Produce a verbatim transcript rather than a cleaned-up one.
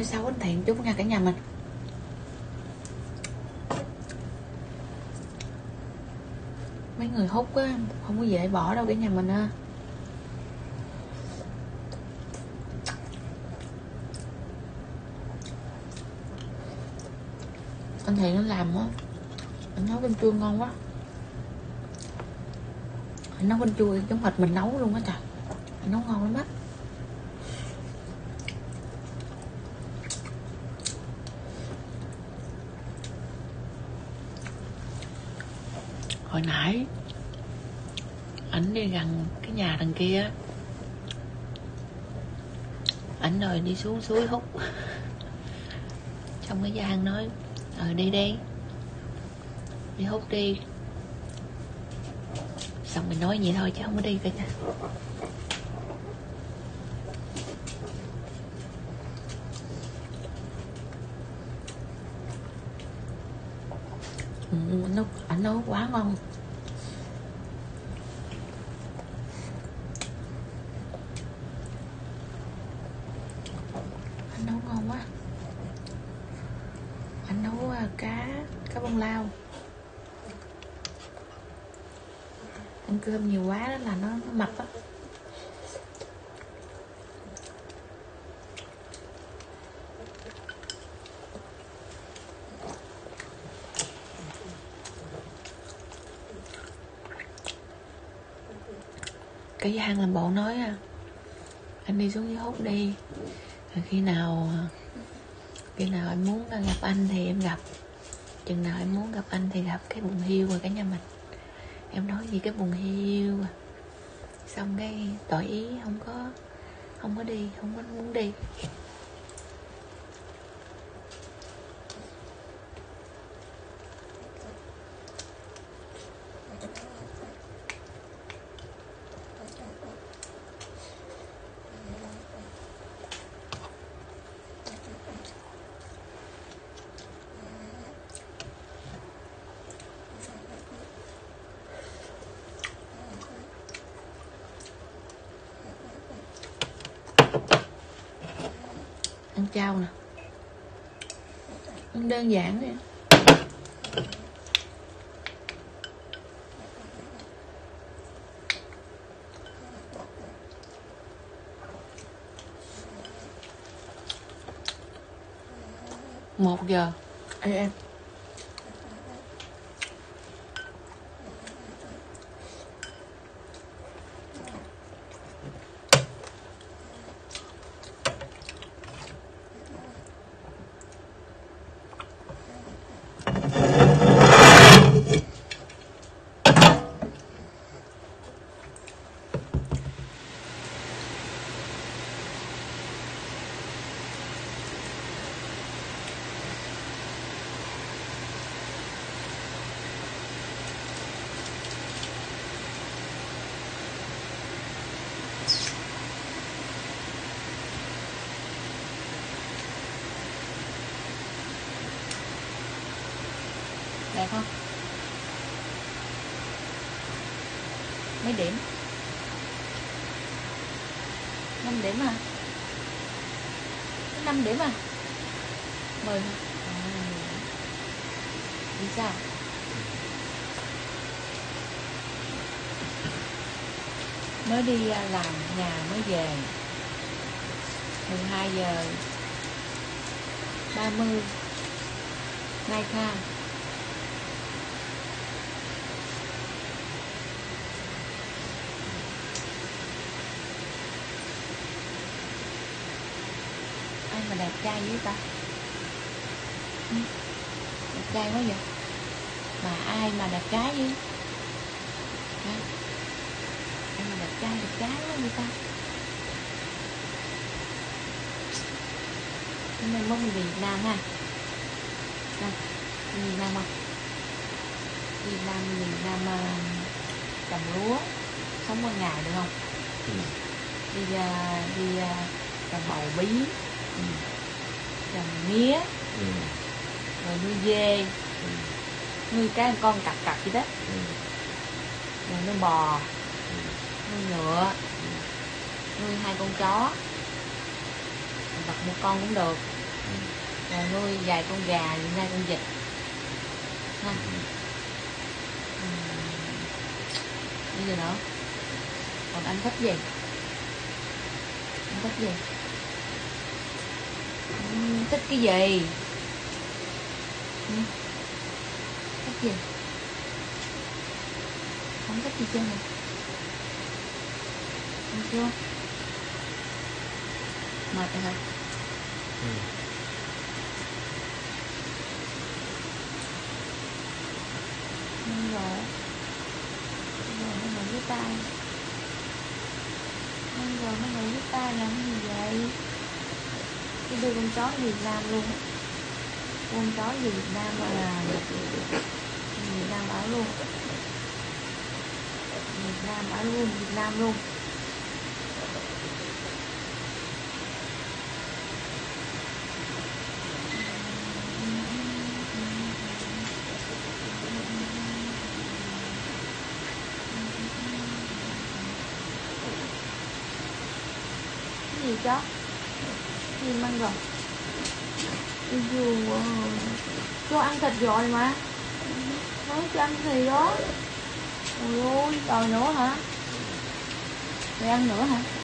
nói xấu anh Thiện chút nha cả nhà mình. Mấy người hút á không có dễ bỏ đâu cả nhà mình ha. Anh Thiện anh làm á, anh nấu canh chua ngon quá. Anh nấu canh chua giống hệt mình nấu luôn á trời. Anh nấu ngon lắm á. Hồi nãy ảnh đi gần cái nhà đằng kia, ảnh rồi đi xuống suối hút. Xong cái Giang nói ờ đi đi đi hút đi. Xong mình nói vậy thôi chứ không có đi cả nhà. Ừ, anh nấu anh nấu quá ngon. Anh nấu ngon quá. Anh nấu uh, cá cá bông lau. Ăn cơm nhiều quá đó là nó, nó mập á. Cái Giang làm bộ nói à, anh đi xuống dưới hút đi, rồi khi nào khi nào em muốn gặp anh thì em gặp, chừng nào em muốn gặp anh thì gặp. Cái bụng hiu rồi cả nhà mình. Em nói gì cái bụng hiu à. Xong cái tỏ ý không có không có đi, không có muốn đi. Ăn chao nè, ăn đơn giản thôi. Một giờ. Ê em đẹp không? Mấy điểm? Năm điểm à? Năm điểm à? Mười hả? À, vì sao? Mới đi làm nhà mới về mười hai giờ ba mươi nay tha. Ai mà đẹp trai với ta? Ừ. Đẹp trai quá vậy? Mà ai mà đẹp trai với? Hả? Ai mà đẹp trai đẹp trai quá vậy ta? Hôm nay mốt mình về Việt Nam ha. Nè, đi Việt Nam không? Đi Việt Nam, đi Việt Nam uh, trồng lúa, sống qua ngày được không? Ừ. Đi uh, đi uh, trồng bầu bí, ừ. trồng mía, ừ. rồi nuôi dê, ừ. nuôi cái con cặp cặp gì đó, ừ. rồi nuôi bò, ừ. nuôi ngựa, ừ. nuôi hai con chó, đặt một con cũng được. Rồi nuôi vài con gà, hai con vịt ha. Ừ. Bây giờ nữa. Còn anh thích gì? Anh thích gì? Ừ, thích cái gì? Ừ. Thích gì? Không thích gì chưa hả? Không chưa? Mệt rồi hả? Ừ. Nhanh rồi. Rồi nó ngồi với tay. Nhanh rồi nó ngồi với tay làm cái gì vậy? Cái đưa con chó Việt Nam luôn. Con chó gì Việt Nam mà là Việt Nam ở luôn. Việt Nam ở luôn, Việt Nam luôn. Cái gì chó? Cái gì mang rồi? Ui dồi, cho ăn thịt rồi mà. Nói cho ăn gì đó. Ôi ôi, đòi nữa hả? Rồi ăn nữa hả?